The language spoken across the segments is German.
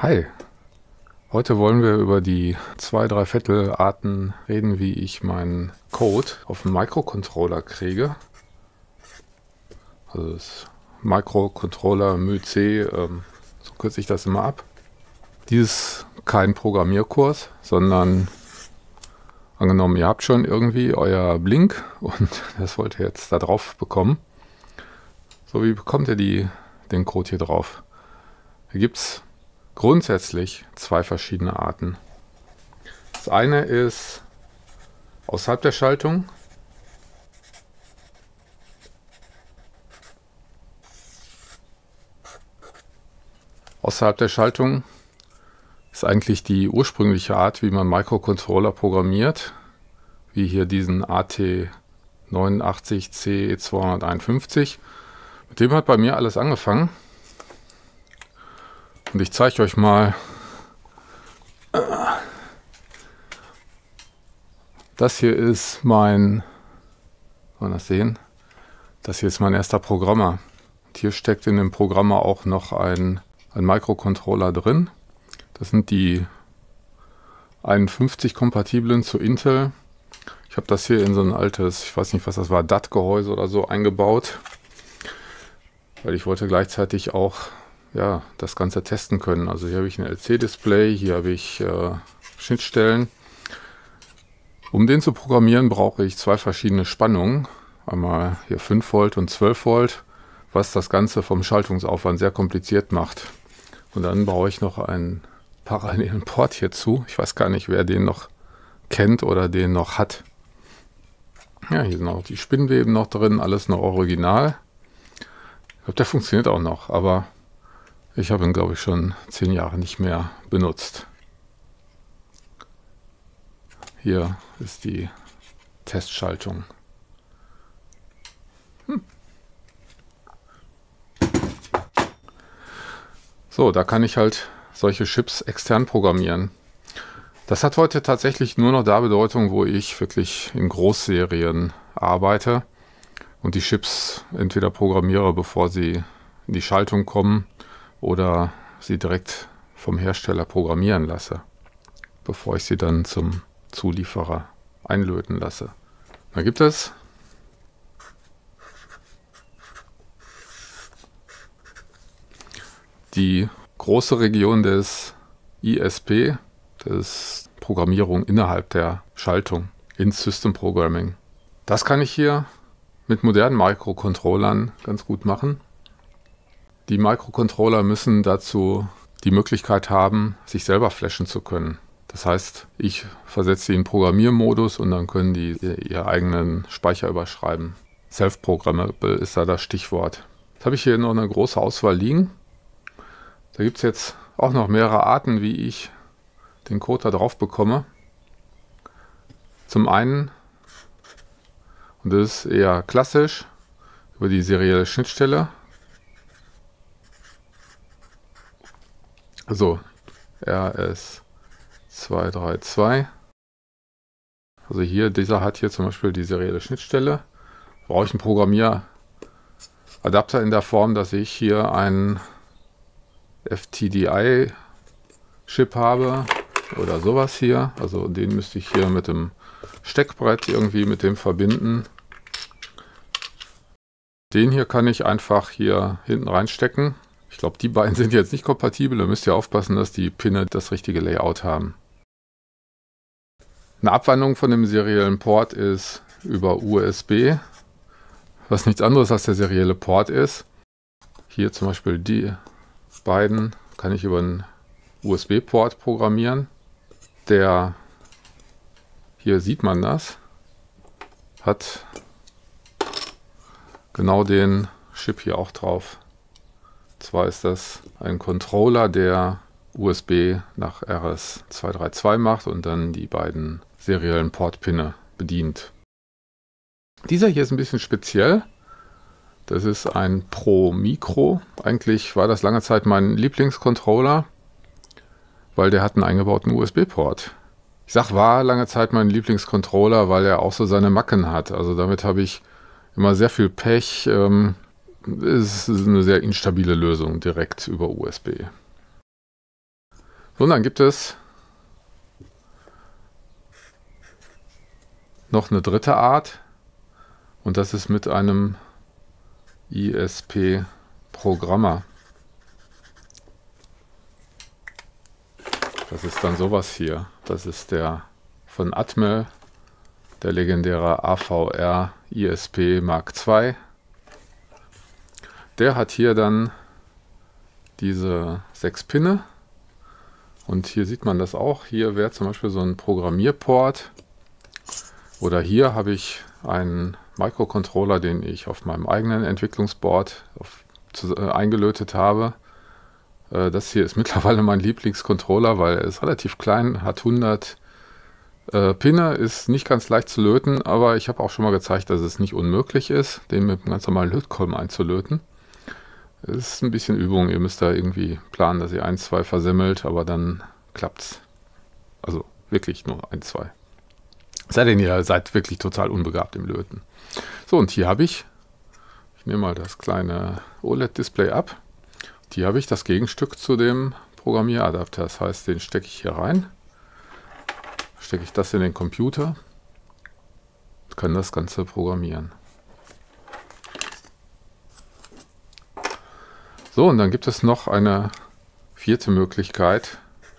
Hi, heute wollen wir über die 2/3 Arten reden, wie ich meinen Code auf einen Microcontroller kriege. Also das Microcontroller MyC, so kürze ich das immer ab. Dies ist kein Programmierkurs, sondern angenommen, ihr habt schon irgendwie euer Blink und das wollt ihr jetzt da drauf bekommen. So, wie bekommt ihr den Code hier drauf? Hier gibt es grundsätzlich zwei verschiedene Arten. Das eine ist außerhalb der Schaltung. Außerhalb der Schaltung ist eigentlich die ursprüngliche Art, wie man Microcontroller programmiert, wie hier diesen AT89C251. Mit dem hat bei mir alles angefangen. Und ich zeige euch mal, das hier ist mein, kann man das sehen? Das hier ist mein erster Programmer. Und hier steckt in dem Programmer auch noch ein Microcontroller drin. Das sind die 51 kompatiblen zu Intel. Ich habe das hier in so ein altes, ich weiß nicht, was das war, DAT-Gehäuse oder so eingebaut, weil ich wollte gleichzeitig auch das Ganze testen können. Also hier habe ich ein LC-Display, hier habe ich Schnittstellen. Um den zu programmieren, brauche ich zwei verschiedene Spannungen. Einmal hier 5 Volt und 12 Volt, was das Ganze vom Schaltungsaufwand sehr kompliziert macht. Und dann brauche ich noch einen parallelen Port hierzu. Ich weiß gar nicht, wer den noch kennt oder den noch hat. Ja, hier sind auch die Spinnweben noch drin, alles noch original. Ich glaube, der funktioniert auch noch, aber ich habe ihn, glaube ich, schon 10 Jahre nicht mehr benutzt. Hier ist die Testschaltung. So, da kann ich halt solche Chips extern programmieren. Das hat heute tatsächlich nur noch da Bedeutung, wo ich wirklich in Großserien arbeite und die Chips entweder programmiere, bevor sie in die Schaltung kommen, oder sie direkt vom Hersteller programmieren lasse, bevor ich sie dann zum Zulieferer einlöten lasse. Da gibt es die große Region des ISP, das ist Programmierung innerhalb der Schaltung, in System Programming. Das kann ich hier mit modernen Microcontrollern ganz gut machen. Die Microcontroller müssen dazu die Möglichkeit haben, sich selber flashen zu können. Das heißt, ich versetze sie in Programmiermodus und dann können die ihren eigenen Speicher überschreiben. Self-Programmable ist da das Stichwort. Jetzt habe ich hier noch eine große Auswahl liegen. Da gibt es jetzt auch noch mehrere Arten, wie ich den Code da drauf bekomme. Zum einen, und das ist eher klassisch, über die serielle Schnittstelle. Also RS232. Also hier, dieser hat hier zum Beispiel die serielle Schnittstelle. Brauche ich einen Programmieradapter in der Form, dass ich hier einen FTDI-Chip habe oder sowas hier. Also den müsste ich hier mit dem Steckbrett irgendwie mit dem verbinden. Den hier kann ich einfach hier hinten reinstecken. Ich glaube, die beiden sind jetzt nicht kompatibel. Da müsst ihr aufpassen, dass die Pinne das richtige Layout haben. Eine Abwandlung von dem seriellen Port ist über USB, was nichts anderes als der serielle Port ist. Hier zum Beispiel die beiden kann ich über einen USB-Port programmieren. Der, hier sieht man das, hat genau den Chip hier auch drauf. Zwar ist das ein Controller, der USB nach RS232 macht und dann die beiden seriellen Portpinne bedient. Dieser hier ist ein bisschen speziell. Das ist ein Pro Micro. Eigentlich war das lange Zeit mein Lieblingscontroller, weil der hat einen eingebauten USB-Port. Ich sag, war lange Zeit mein Lieblingscontroller, weil er auch so seine Macken hat. Also damit habe ich immer sehr viel Pech. Es ist eine sehr instabile Lösung direkt über USB. Und dann gibt es noch eine dritte Art und das ist mit einem ISP-Programmer. Das ist dann sowas hier. Das ist der von Atmel, der legendäre AVR ISP Mark II. Der hat hier dann diese 6 Pinne. Und hier sieht man das auch. Hier wäre zum Beispiel so ein Programmierport. Oder hier habe ich einen Microcontroller, den ich auf meinem eigenen Entwicklungsboard eingelötet habe. Das hier ist mittlerweile mein Lieblingscontroller, weil er ist relativ klein, hat 100 Pinne, ist nicht ganz leicht zu löten, aber ich habe auch schon mal gezeigt, dass es nicht unmöglich ist, den mit einem ganz normalen Lötkolben einzulöten. Es ist ein bisschen Übung, ihr müsst da irgendwie planen, dass ihr 1, 2 versemmelt, aber dann klappt's. Also wirklich nur 1, 2. Sei denn, ihr seid wirklich total unbegabt im Löten. So, und hier habe ich nehme mal das kleine OLED-Display ab. Hier habe ich das Gegenstück zu dem Programmieradapter. Das heißt, den stecke ich hier rein. Stecke ich das in den Computer. Kann das Ganze programmieren. So, und dann gibt es noch eine vierte Möglichkeit.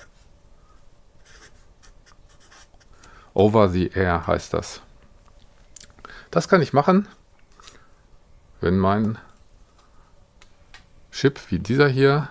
Over the Air heißt das. Das kann ich machen, wenn mein Chip wie dieser hier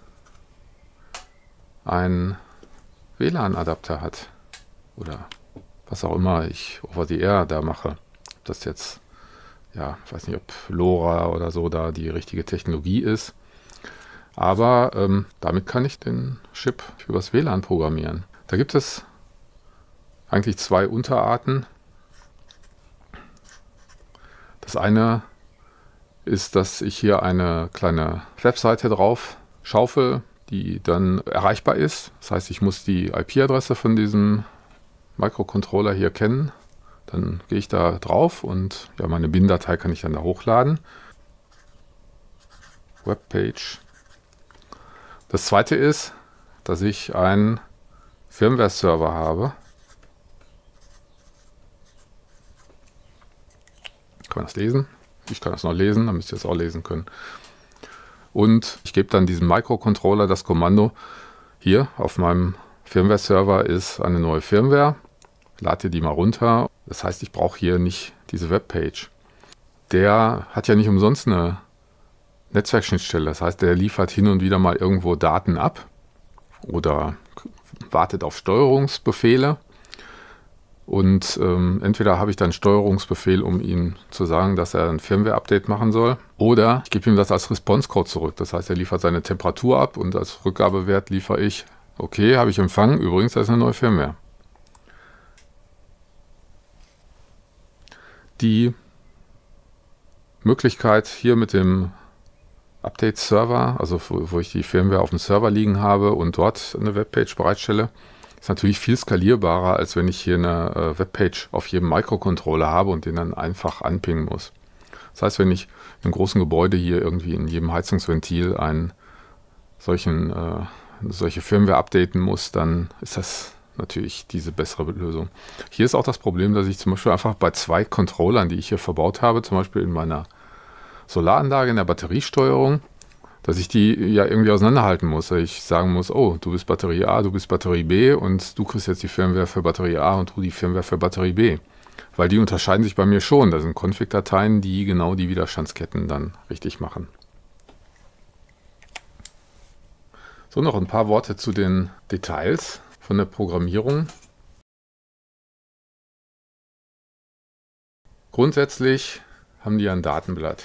einen WLAN-Adapter hat. Oder was auch immer ich Over the Air da mache. Ob das jetzt, ja, ich weiß nicht, ob LoRa oder so da die richtige Technologie ist. Aber damit kann ich den Chip übers WLAN programmieren. Da gibt es eigentlich 2 Unterarten. Das eine ist, dass ich hier eine kleine Webseite drauf schaufel, die dann erreichbar ist. Das heißt, ich muss die IP-Adresse von diesem Microcontroller hier kennen. Dann gehe ich da drauf und ja, meine BIN-Datei kann ich dann da hochladen. Webpage. Das zweite ist, dass ich einen Firmware-Server habe. Kann man das lesen? Ich kann das noch lesen, dann müsst ihr es auch lesen können. Und ich gebe dann diesem Microcontroller das Kommando, hier auf meinem Firmware-Server ist eine neue Firmware, lade die mal runter. Das heißt, ich brauche hier nicht diese Webpage. Der hat ja nicht umsonst eine Netzwerkschnittstelle. Das heißt, der liefert hin und wieder mal irgendwo Daten ab oder wartet auf Steuerungsbefehle. Und entweder habe ich dann einen Steuerungsbefehl, um ihm zu sagen, dass er ein Firmware-Update machen soll, oder ich gebe ihm das als Response-Code zurück. Das heißt, er liefert seine Temperatur ab und als Rückgabewert liefere ich, okay, habe ich empfangen, übrigens, das ist eine neue Firmware. Die Möglichkeit hier mit dem Update-Server, also wo ich die Firmware auf dem Server liegen habe und dort eine Webpage bereitstelle, ist natürlich viel skalierbarer, als wenn ich hier eine Webpage auf jedem Microcontroller habe und den dann einfach anpingen muss. Das heißt, wenn ich im großen Gebäude hier irgendwie in jedem Heizungsventil solche Firmware updaten muss, dann ist das natürlich diese bessere Lösung. Hier ist auch das Problem, dass ich zum Beispiel einfach bei 2 Controllern, die ich hier verbaut habe, zum Beispiel in meiner Solaranlage, in der Batteriesteuerung, dass ich die ja irgendwie auseinanderhalten muss. Dass ich sagen muss, oh, du bist Batterie A, du bist Batterie B und du kriegst jetzt die Firmware für Batterie A und du die Firmware für Batterie B. Weil die unterscheiden sich bei mir schon. Das sind Config-Dateien, die genau die Widerstandsketten dann richtig machen. So, noch ein paar Worte zu den Details von der Programmierung. Grundsätzlich haben die ein Datenblatt.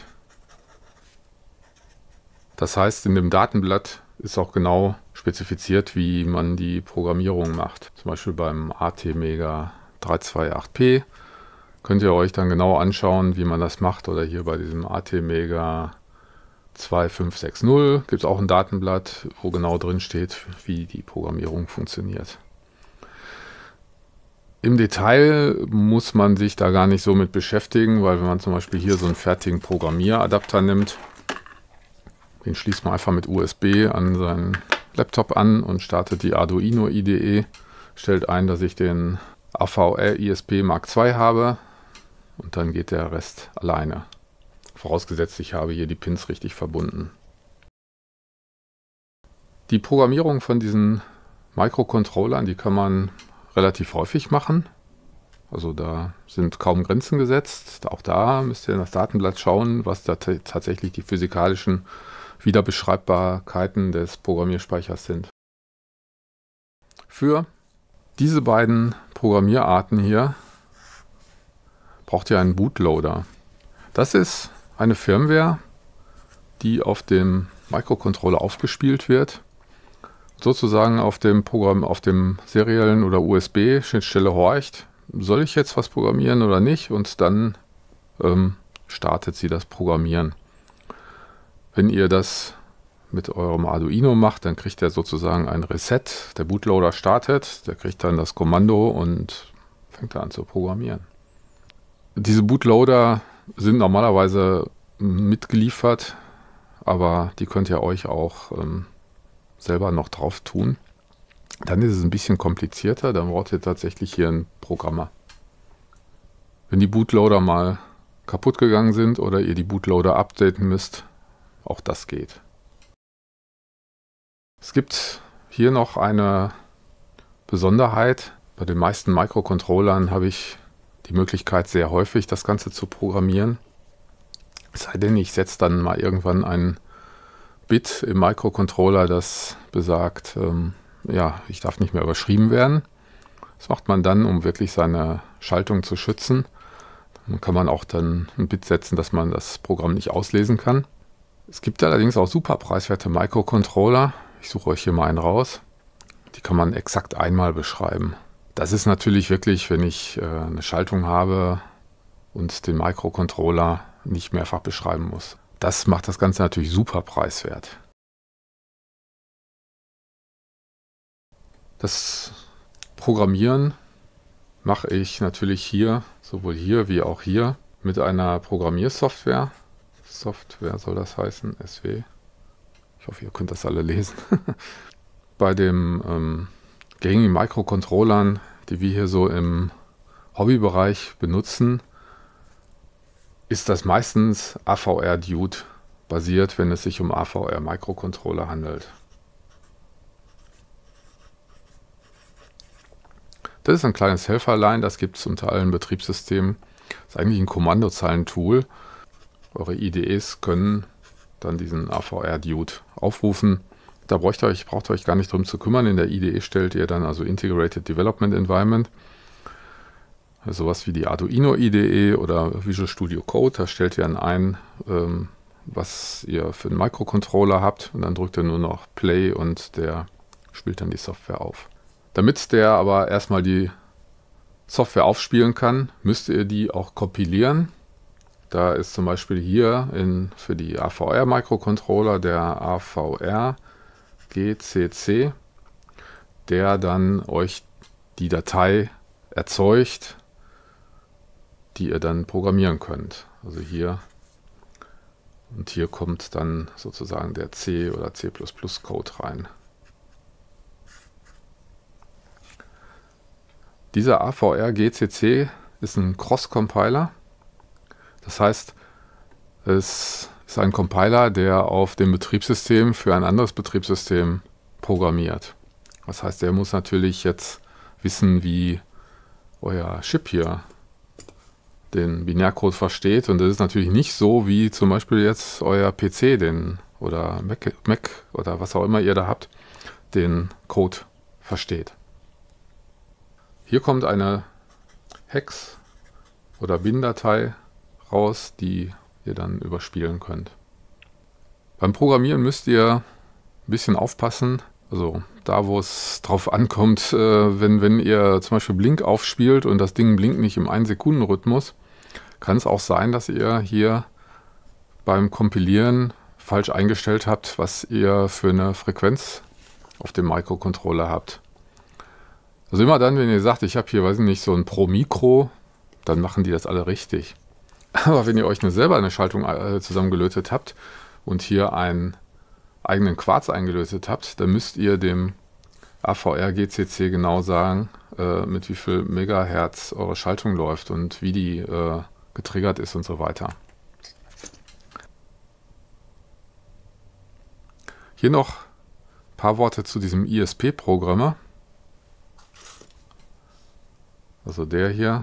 Das heißt, in dem Datenblatt ist auch genau spezifiziert, wie man die Programmierung macht. Zum Beispiel beim ATmega 328P könnt ihr euch dann genau anschauen, wie man das macht. Oder hier bei diesem ATmega 2560 gibt es auch ein Datenblatt, wo genau drin steht, wie die Programmierung funktioniert. Im Detail muss man sich da gar nicht so mit beschäftigen, weil wenn man zum Beispiel hier so einen fertigen Programmieradapter nimmt, den schließt man einfach mit USB an seinen Laptop an und startet die Arduino IDE, stellt ein, dass ich den AVR ISP Mark II habe und dann geht der Rest alleine. Vorausgesetzt, ich habe hier die Pins richtig verbunden. Die Programmierung von diesen Mikrocontrollern, die kann man relativ häufig machen. Also da sind kaum Grenzen gesetzt. Auch da müsst ihr in das Datenblatt schauen, was da tatsächlich die physikalischen Wiederbeschreibbarkeiten des Programmierspeichers sind. Für diese beiden Programmierarten hier braucht ihr einen Bootloader. Das ist eine Firmware, die auf dem Microcontroller aufgespielt wird, sozusagen auf dem Programm, auf dem seriellen oder USB-Schnittstelle horcht, soll ich jetzt was programmieren oder nicht, und dann startet sie das Programmieren. Wenn ihr das mit eurem Arduino macht, dann kriegt er sozusagen ein Reset. Der Bootloader startet, der kriegt dann das Kommando und fängt an zu programmieren. Diese Bootloader sind normalerweise mitgeliefert, aber die könnt ihr euch auch selber noch drauf tun. Dann ist es ein bisschen komplizierter, dann braucht ihr tatsächlich hier einen Programmer. Wenn die Bootloader mal kaputt gegangen sind oder ihr die Bootloader updaten müsst, auch das geht. Es gibt hier noch eine Besonderheit. Bei den meisten Mikrocontrollern habe ich die Möglichkeit, sehr häufig das Ganze zu programmieren. Es sei denn, ich setze dann mal irgendwann ein Bit im Microcontroller, das besagt, ja, ich darf nicht mehr überschrieben werden. Das macht man dann, um wirklich seine Schaltung zu schützen. Dann kann man auch dann ein Bit setzen, dass man das Programm nicht auslesen kann. Es gibt allerdings auch super preiswerte Microcontroller. Ich suche euch hier mal einen raus. Die kann man exakt einmal beschreiben. Das ist natürlich wirklich, wenn ich eine Schaltung habe und den Microcontroller nicht mehrfach beschreiben muss. Das macht das Ganze natürlich super preiswert. Das Programmieren mache ich natürlich hier, sowohl hier wie auch hier, mit einer Programmiersoftware. Software soll das heißen, SW. Ich hoffe, ihr könnt das alle lesen. Bei den gängigen Mikrocontrollern, die wir hier so im Hobbybereich benutzen, ist das meistens AVR-Dude basiert, wenn es sich um AVR-Mikrocontroller handelt. Das ist ein kleines Helferlein, das gibt es unter allen Betriebssystemen. Das ist eigentlich ein Kommandozeilentool. Eure IDEs können dann diesen AVR-Dude aufrufen. Da braucht ihr euch gar nicht drum zu kümmern. In der IDE stellt ihr dann also Integrated Development Environment. Also sowas wie die Arduino IDE oder Visual Studio Code. Da stellt ihr dann ein, was ihr für einen Microcontroller habt. Und dann drückt ihr nur noch Play und der spielt dann die Software auf. Damit der aber erstmal die Software aufspielen kann, müsst ihr die auch kompilieren. Da ist zum Beispiel hier für die AVR-Mikrocontroller der AVR GCC, der dann euch die Datei erzeugt, die ihr dann programmieren könnt. Also hier und hier kommt dann sozusagen der C oder C++ Code rein. Dieser AVR GCC ist ein Cross-Compiler. Das heißt, es ist ein Compiler, der auf dem Betriebssystem für ein anderes Betriebssystem programmiert. Das heißt, der muss natürlich jetzt wissen, wie euer Chip hier den Binärcode versteht. Und das ist natürlich nicht so, wie zum Beispiel jetzt euer PC oder Mac oder was auch immer ihr da habt, den Code versteht. Hier kommt eine Hex- oder Bin-Datei raus, die ihr dann überspielen könnt. Beim Programmieren müsst ihr ein bisschen aufpassen. Also da, wo es drauf ankommt, wenn ihr zum Beispiel Blink aufspielt und das Ding blinkt nicht im 1-Sekunden-Rhythmus, kann es auch sein, dass ihr hier beim Kompilieren falsch eingestellt habt, was ihr für eine Frequenz auf dem Microcontroller habt. Also immer dann, wenn ihr sagt, ich habe hier, weiß ich nicht, so ein Pro-Mikro, dann machen die das alle richtig. Aber wenn ihr euch selber eine Schaltung zusammengelötet habt und hier ein eigenen Quarz eingelötet habt, dann müsst ihr dem AVR GCC genau sagen, mit wie viel Megahertz eure Schaltung läuft und wie die getriggert ist und so weiter. Hier noch ein paar Worte zu diesem ISP-Programmer. Also der hier.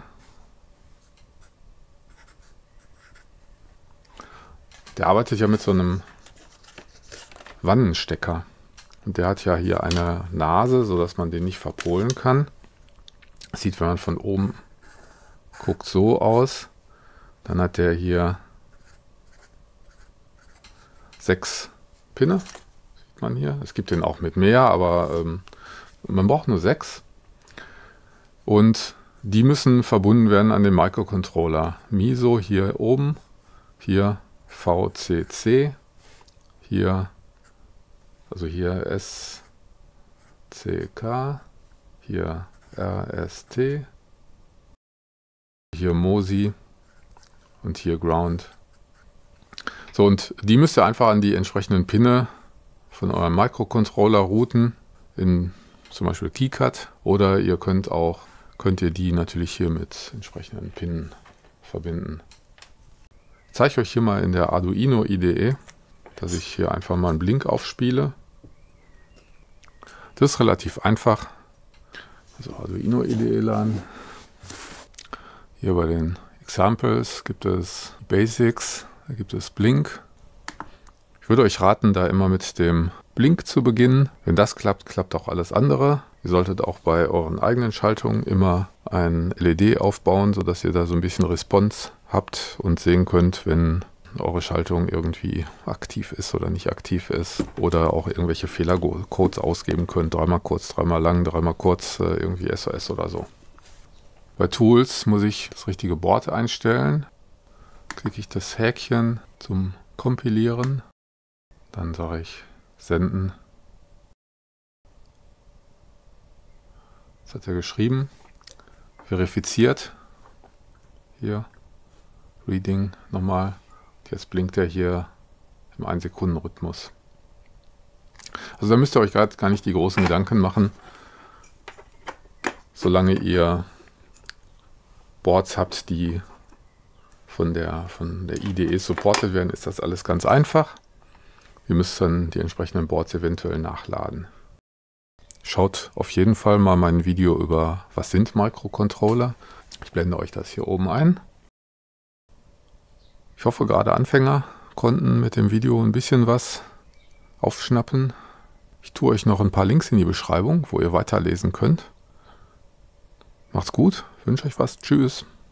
Der arbeitet ja mit so einem Wannenstecker. Und der hat ja hier eine Nase, sodass man den nicht verpolen kann. Sieht, wenn man von oben guckt, so aus. Dann hat der hier 6 Pinne. Sieht man hier. Es gibt den auch mit mehr, aber man braucht nur 6. Und die müssen verbunden werden an den Microcontroller. MISO hier oben, hier VCC, hier, also hier SCK, hier RST, hier MOSI und hier Ground. So, und die müsst ihr einfach an die entsprechenden Pinne von eurem Microcontroller routen, in zum Beispiel KiCad, oder ihr könnt ihr die natürlich hier mit entsprechenden Pinnen verbinden. Ich zeige euch hier mal in der Arduino IDE, dass ich hier einfach mal einen Blink aufspiele. Das ist relativ einfach. Also Arduino IDE laden. Hier bei den Examples gibt es Basics, da gibt es Blink. Ich würde euch raten, da immer mit dem Blink zu beginnen. Wenn das klappt, klappt auch alles andere. Ihr solltet auch bei euren eigenen Schaltungen immer ein LED aufbauen, sodass ihr da so ein bisschen Response habt und sehen könnt, wenn eure Schaltung irgendwie aktiv ist oder nicht aktiv ist, oder auch irgendwelche Fehlercodes ausgeben könnt. Dreimal kurz, dreimal lang, dreimal kurz, irgendwie SOS oder so. Bei Tools muss ich das richtige Board einstellen. Klicke ich das Häkchen zum Kompilieren. Dann sage ich Senden. Das hat er geschrieben. Verifiziert. Hier. Reading nochmal. Jetzt blinkt er hier im 1-Sekunden-Rhythmus. Also da müsst ihr euch gerade gar nicht die großen Gedanken machen. Solange ihr Boards habt, die von der IDE supported werden, ist das alles ganz einfach. Ihr müsst dann die entsprechenden Boards eventuell nachladen. Schaut auf jeden Fall mal mein Video über was sind Microcontroller. Ich blende euch das hier oben ein. Ich hoffe, gerade Anfänger konnten mit dem Video ein bisschen was aufschnappen. Ich tue euch noch ein paar Links in die Beschreibung, wo ihr weiterlesen könnt. Macht's gut, wünsche euch was. Tschüss.